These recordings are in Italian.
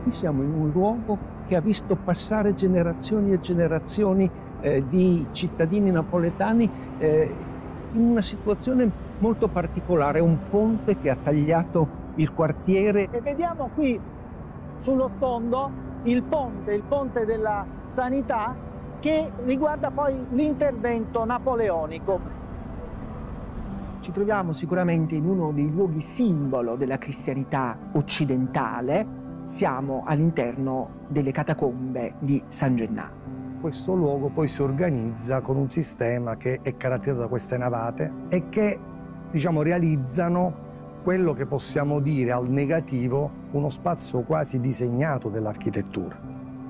Qui siamo in un luogo che ha visto passare generazioni e generazioni di cittadini napoletani in una situazione molto particolare, un ponte che ha tagliato il quartiere. E vediamo qui sullo sfondo il ponte della Sanità, che riguarda poi l'intervento napoleonico. Ci troviamo sicuramente in uno dei luoghi simbolo della cristianità occidentale. Siamo all'interno delle catacombe di San Gennaro. Questo luogo poi si organizza con un sistema che è caratterizzato da queste navate e che, diciamo, realizzano quello che possiamo dire al negativo uno spazio quasi disegnato dell'architettura.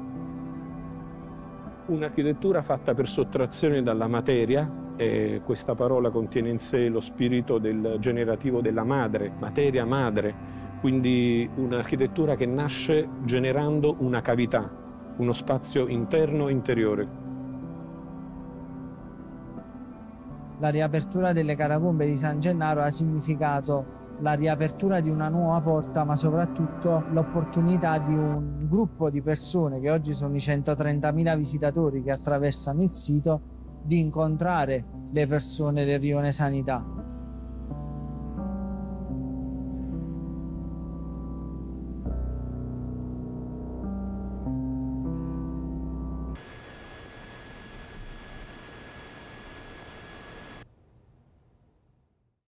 Un'architettura fatta per sottrazione dalla materia, e questa parola contiene in sé lo spirito del generativo della madre, materia madre, quindi un'architettura che nasce generando una cavità, uno spazio interno e interiore. La riapertura delle catacombe di San Gennaro ha significato la riapertura di una nuova porta, ma soprattutto l'opportunità di un gruppo di persone, che oggi sono i 130.000 visitatori che attraversano il sito, di incontrare le persone del Rione Sanità.